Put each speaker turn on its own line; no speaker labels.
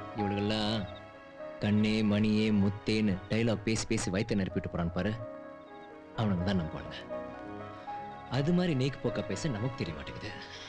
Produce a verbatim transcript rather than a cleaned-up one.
இவளுகெல்லாம் கண்ணே மணியே முத்தேன்னு டைலாக் பேசி பேசி வயிற்று நிரப்பிட்டு போறான் பாரு, அவனுக்கு தான் நம்பாளுங்க. அது மாதிரி நேக்கு போக்க பேச நமக்கு தெரிய மாட்டேங்குது.